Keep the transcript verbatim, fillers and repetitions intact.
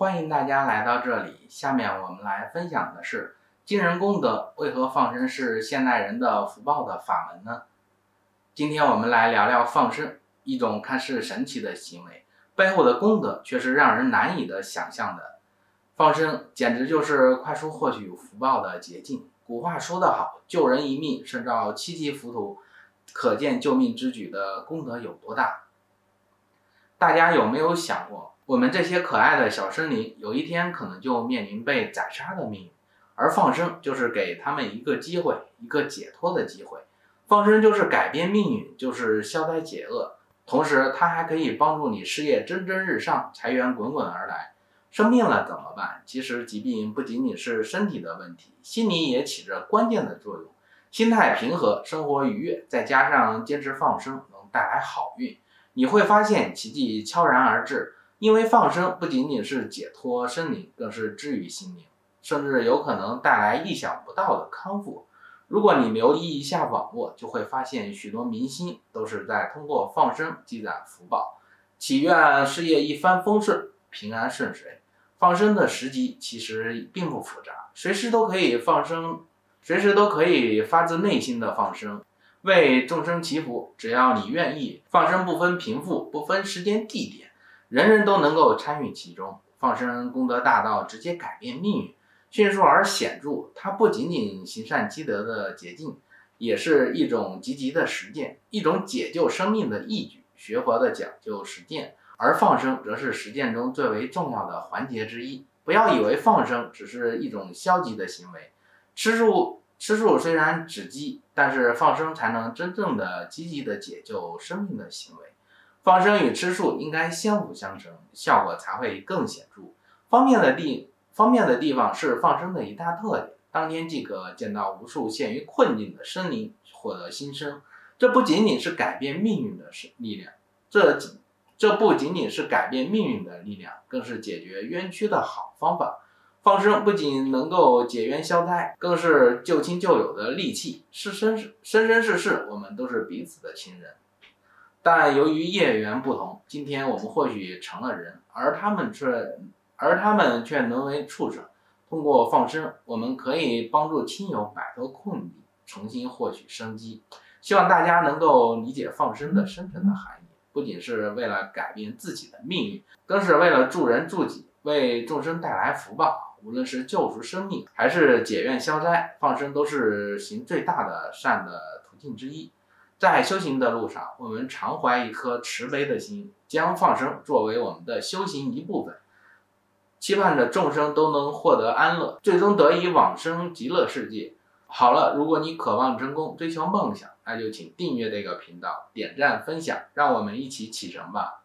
欢迎大家来到这里。下面我们来分享的是今人功德为何放生是现代人的福报的法门呢？今天我们来聊聊放生，一种看似神奇的行为，背后的功德却是让人难以的想象的。放生简直就是快速获取福报的捷径。古话说得好，救人一命胜造七级浮屠，可见救命之举的功德有多大。大家有没有想过，我们这些可爱的小生灵有一天可能就面临被宰杀的命运，而放生就是给他们一个机会，一个解脱的机会。放生就是改变命运，就是消灾解厄，同时它还可以帮助你事业蒸蒸日上，财源滚滚而来。生病了怎么办？其实疾病不仅仅是身体的问题，心理也起着关键的作用。心态平和，生活愉悦，再加上坚持放生，能带来好运。你会发现奇迹悄然而至，因为放生不仅仅是解脱身灵，更是治愈心灵，甚至有可能带来意想不到的康复。如果你留意一下网络，就会发现许多明星都是在通过放生积攒福报，祈愿事业一帆风顺，平安顺遂。放生的时机其实并不复杂，随时都可以放生，随时都可以发自内心的放生，为众生祈福。只要你愿意，放生不分贫富，不分时间地点，人人都能够参与其中。放生功德大到直接改变命运，迅速而显著。它不仅仅行善积德的捷径，也是一种积极的实践，一种解救生命的义举。学佛的讲究实践，而放生则是实践中最为重要的环节之一。不要以为放生只是一种消极的行为，吃素吃素虽然止饥，但是放生才能真正的积极的解救生命的行为。放生与吃素应该相辅相成，效果才会更显著。方便的地方便的地方是放生的一大特点，当天即可见到无数陷于困境的生灵获得新生。这不仅仅是改变命运的力量，这这不仅仅是改变命运的力量，更是解决冤屈的好方法。放生不仅能够解冤消灾，更是救亲救友的利器。是生生生世世，我们都是彼此的亲人。但由于业缘不同，今天我们或许成了人，而他们却而他们却沦为畜生。通过放生，我们可以帮助亲友摆脱困境，重新获取生机。希望大家能够理解放生的深层的含义，不仅是为了改变自己的命运，更是为了助人助己，为众生带来福报。无论是救赎生命，还是解怨消灾，放生都是行最大的善的途径之一。在修行的路上，我们常怀一颗慈悲的心，将放生作为我们的修行一部分，期盼着众生都能获得安乐，最终得以往生极乐世界。好了，如果你渴望成功，追求梦想，那就请订阅这个频道，点赞分享，让我们一起启程吧。